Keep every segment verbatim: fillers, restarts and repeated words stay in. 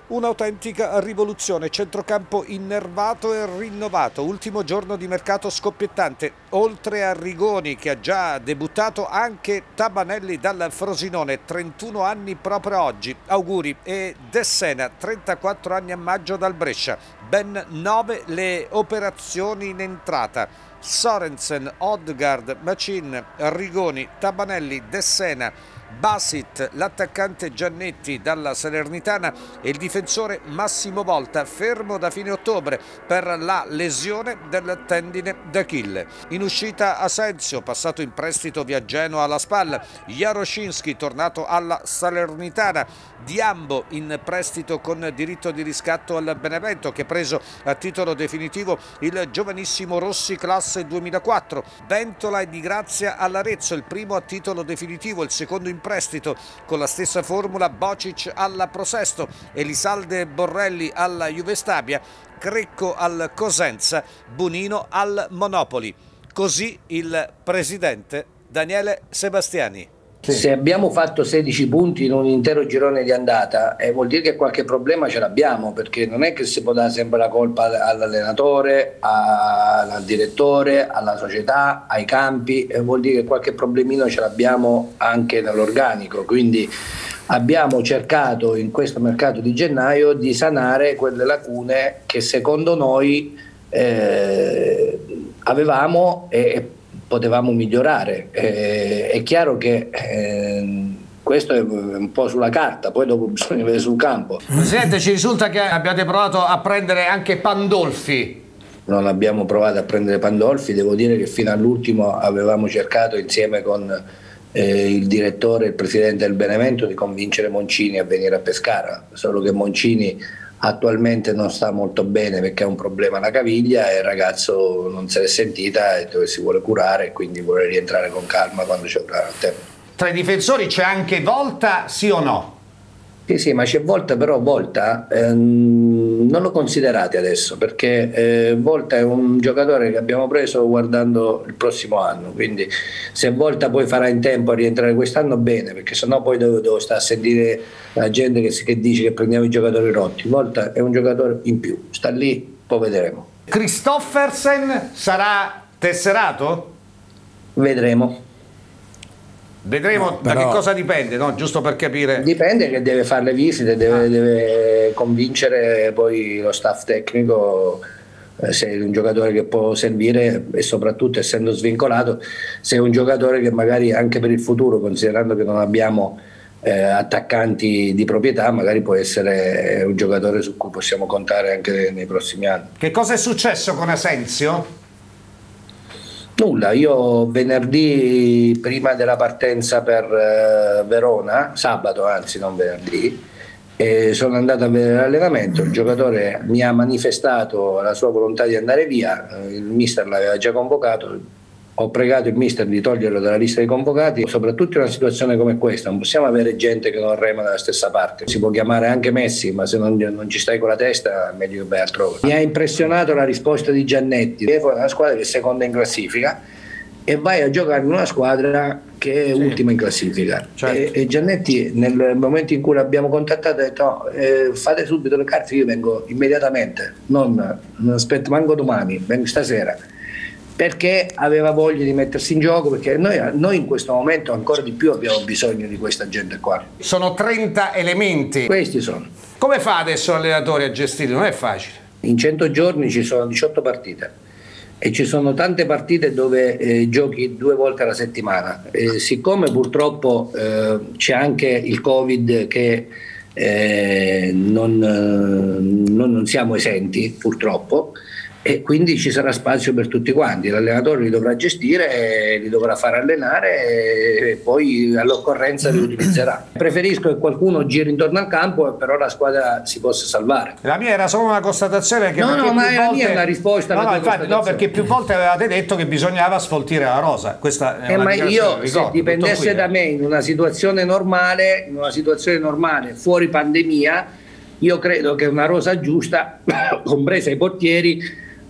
Un'autentica rivoluzione, centrocampo innervato e rinnovato, ultimo giorno di mercato scoppiettante, oltre a Rigoni che ha già debuttato anche Tabanelli dal Frosinone, trentuno anni proprio oggi, auguri, e De Sena, trentaquattro anni a maggio dal Brescia, ben nove le operazioni in entrata. Sorensen, Odegaard, Macin, Rigoni, Tabanelli, De Sena, Basit, l'attaccante Giannetti dalla Salernitana e il difensore Massimo Volta, fermo da fine ottobre per la lesione del tendine d'Achille. In uscita Asensio, passato in prestito via Genoa alla Spal, Jaroscinski tornato alla Salernitana, Diambo in prestito con diritto di riscatto al Benevento che ha preso a titolo definitivo il giovanissimo Rossi classe duemilaquattro, Ventola e Di Grazia all'Arezzo, il primo a titolo definitivo, il secondo in prestito con la stessa formula, Bocic alla Prosesto, Elisalde Borrelli alla Juvestabia, Crecco al Cosenza, Bonino al Monopoli. Così il presidente Daniele Sebastiani. Sì. Se abbiamo fatto sedici punti in un intero girone di andata, eh, vuol dire che qualche problema ce l'abbiamo, perché non è che si può dare sempre la colpa all'allenatore, al direttore, alla società, ai campi, eh, vuol dire che qualche problemino ce l'abbiamo anche nell'organico, quindi abbiamo cercato in questo mercato di gennaio di sanare quelle lacune che secondo noi eh, avevamo e potevamo migliorare. Eh, è chiaro che eh, questo è un po' sulla carta, poi dopo bisogna vedere sul campo. Presidente, ci risulta che abbiate provato a prendere anche Pandolfi. Non abbiamo provato a prendere Pandolfi, devo dire che fino all'ultimo avevamo cercato insieme con eh, il direttore e il presidente del Benevento di convincere Moncini a venire a Pescara, solo che Moncini attualmente non sta molto bene perché ha un problema alla caviglia e il ragazzo non se l'è sentita e dove si vuole curare e quindi vuole rientrare con calma quando c'è tempo. Tra i difensori c'è anche Volta, sì o no? Sì, sì, ma c'è Volta, però Volta ehm, non lo considerate adesso perché eh, Volta è un giocatore che abbiamo preso guardando il prossimo anno, quindi se Volta poi farà in tempo a rientrare quest'anno bene, perché sennò poi devo, devo stare a sentire la gente che, che dice che prendiamo i giocatori rotti. Volta è un giocatore in più, sta lì, poi vedremo. Christoffersen sarà tesserato? Vedremo. Vedremo, no, però... da che cosa dipende, no? Giusto per capire. Dipende che deve fare le visite, deve, ah. deve convincere poi lo staff tecnico eh, se è un giocatore che può servire e soprattutto essendo svincolato, se è un giocatore che magari anche per il futuro, considerando che non abbiamo eh, attaccanti di proprietà, magari può essere un giocatore su cui possiamo contare anche nei prossimi anni. Che cosa è successo con Asensio? Nulla, io venerdì prima della partenza per eh, Verona, sabato anzi non venerdì, eh, sono andato a vedere l'allenamento, il giocatore mi ha manifestato la sua volontà di andare via, eh, il mister l'aveva già convocato, ho pregato il mister di toglierlo dalla lista dei convocati, soprattutto in una situazione come questa, non possiamo avere gente che non rema dalla stessa parte, si può chiamare anche Messi, ma se non, non ci stai con la testa è meglio che vai altrove. Mi ha impressionato la risposta di Giannetti, è una squadra che è seconda in classifica e vai a giocare in una squadra che è sì. ultima in classifica, certo. e, e Giannetti nel momento in cui l'abbiamo contattato ha detto no, eh, fate subito le carte, io vengo immediatamente, non, non aspetto manco domani, vengo stasera, perché aveva voglia di mettersi in gioco, perché noi, noi in questo momento ancora di più abbiamo bisogno di questa gente qua. Sono trenta elementi. Questi sono. Come fa adesso l'allenatore a gestire? Non è facile. In cento giorni ci sono diciotto partite e ci sono tante partite dove eh, giochi due volte alla settimana. Eh, siccome purtroppo eh, c'è anche il Covid che eh, non, non, non siamo esenti purtroppo, e quindi ci sarà spazio per tutti quanti, l'allenatore li dovrà gestire, li dovrà far allenare e poi all'occorrenza li utilizzerà. Preferisco che qualcuno giri intorno al campo, però la squadra si possa salvare. La mia era solo una constatazione che no no ma la volte... mia è una risposta no, no, infatti, no, perché più volte avevate detto che bisognava sfoltire la rosa. Questa è eh, una ma io ricordo, se dipendesse qui, da me in una situazione normale in una situazione normale fuori pandemia, io credo che una rosa giusta compresa i portieri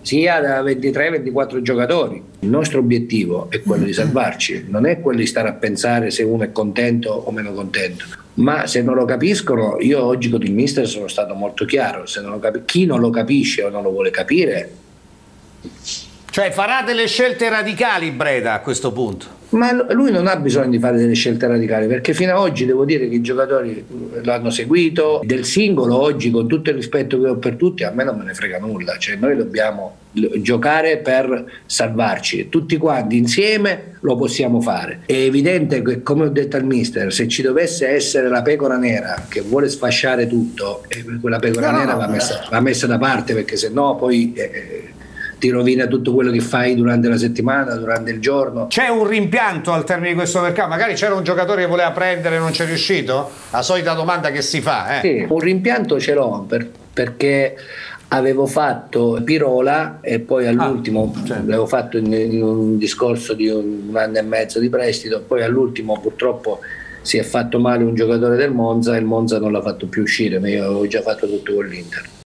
sia da ventitré ventiquattro giocatori. Il nostro obiettivo è quello di salvarci, non è quello di stare a pensare se uno è contento o meno contento. Ma se non lo capiscono, io oggi con il mister sono stato molto chiaro, se non lo capi- chi non lo capisce o non lo vuole capire. Cioè farà delle scelte radicali Breda a questo punto? Ma lui non ha bisogno di fare delle scelte radicali, perché fino ad oggi devo dire che i giocatori l'hanno seguito. Del singolo oggi, con tutto il rispetto che ho per tutti, a me non me ne frega nulla, cioè noi dobbiamo giocare per salvarci, tutti quanti insieme lo possiamo fare. È evidente che, come ho detto al mister, se ci dovesse essere la pecora nera che vuole sfasciare tutto, quella pecora no, nera no, va, no, messa, va messa da parte, perché sennò poi eh, ti rovina tutto quello che fai durante la settimana, durante il giorno. C'è un rimpianto al termine di questo mercato? Magari c'era un giocatore che voleva prendere e non c'è riuscito? La solita domanda che si fa. Eh. Sì, un rimpianto ce l'ho per, perché avevo fatto Pirola e poi all'ultimo ah, certo. l'avevo fatto in, in un discorso di un, un anno e mezzo di prestito, poi all'ultimo purtroppo si è fatto male un giocatore del Monza e il Monza non l'ha fatto più uscire, ma io avevo già fatto tutto con l'Inter.